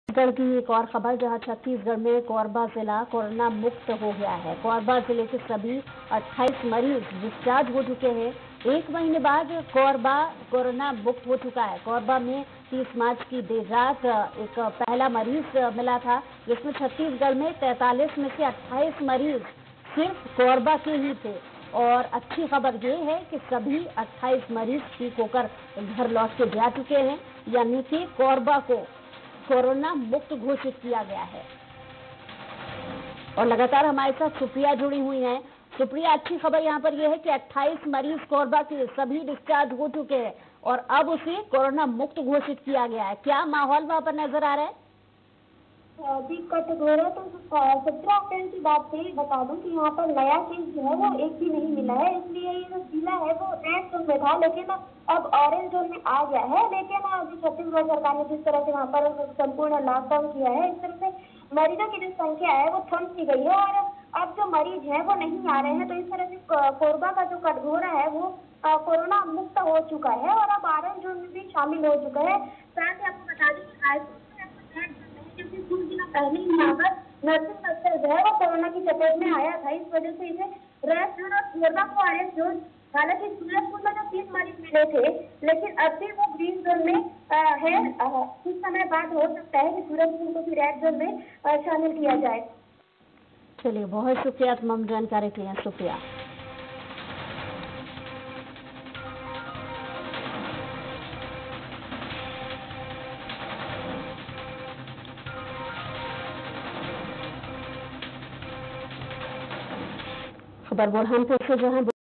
छत्तीसगढ़ की एक और खबर, जहां छत्तीसगढ़ में कोरबा जिला कोरोना मुक्त हो गया है। कोरबा जिले के सभी 28 मरीज डिस्चार्ज हो चुके हैं। 1 महीने बाद कोरबा कोरोना मुक्त हो चुका है। कोरबा में 30 मार्च की देर रात एक पहला मरीज मिला था, जिसमें छत्तीसगढ़ में 43 में से 28 मरीज सिर्फ कोरबा के ही थे। और अच्छी खबर ये है कि सभी 28 मरीज ठीक होकर घर लौट के जा चुके हैं, यानी कि कोरबा को कोरोना मुक्त घोषित किया गया है। और लगातार हमारे साथ सुप्रिया जुड़ी हुई हैं। सुप्रिया, अच्छी खबर यहाँ पर यह है कि 28 मरीज कोरबा के सभी डिस्चार्ज हो चुके हैं और अब उसे कोरोना मुक्त घोषित किया गया है। क्या माहौल वहाँ पर नजर आ रहा है? जी कटघोरा तो 17 अप्रैल की बात थी। बता दूं कि यहाँ पर नया केस जो है वो एक भी नहीं मिला है, इसलिए ये जो जिला है वो रेड जोन में था, लेकिन अब ऑरेंज जोन में आ गया है। लेकिन अभी छत्तीसगढ़ सरकार ने जिस तरह से वहाँ पर संपूर्ण लॉकडाउन किया है, इस तरह से मरीजों की जो संख्या है वो थम सी गई है और अब जो मरीज है वो नहीं आ रहे हैं। तो इस तरह से कोरबा का जो कटघोरा है वो कोरोना मुक्त हो चुका है और अब ऑरेंज जोन में भी शामिल हो चुका है। साथ ही आपको बता दें कि क्योंकि कुछ दिनों पहले ही यहाँ पर नर्सिंग अफसर जो है वो कोरोना की चपेट में आया था, इस वजह से इसे रेड जोन और कोरबा को ऑरेंज जोन। हालांकि सूरजपुर में जो 30 मरीज मिले थे, लेकिन अब भी वो ग्रीन जोन में है। कुछ समय बाद हो सकता है कि सूरजपुर को भी रेड जोन में शामिल किया जाए। चलिए, बहुत शुक्रिया तमाम जानकारी के लिए। शुक्रिया। खबर बुरहानपुर से, जहां